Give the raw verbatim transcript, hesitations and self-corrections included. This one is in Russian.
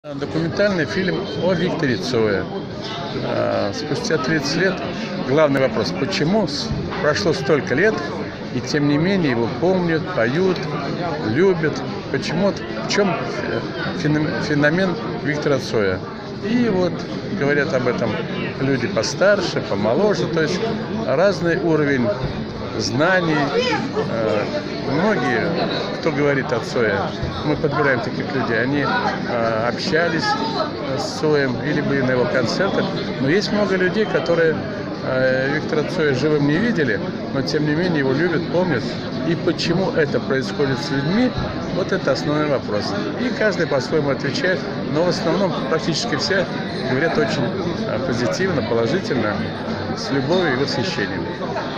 Документальный фильм о Викторе Цое. Спустя тридцать лет главный вопрос: почему прошло столько лет, и тем не менее его помнят, поют, любят? Почему? В чем феномен Виктора Цоя? И вот говорят об этом люди постарше, помоложе, то есть разный уровень знаний. Многие, кто говорит о Цое, мы подбираем таких людей, они общались с Цоем или были на его концертах, но есть много людей, которые Виктора Цоя живым не видели, но тем не менее его любят, помнят. И почему это происходит с людьми, вот это основной вопрос. И каждый по-своему отвечает, но в основном практически все говорят очень позитивно, положительно, с любовью и восхищением.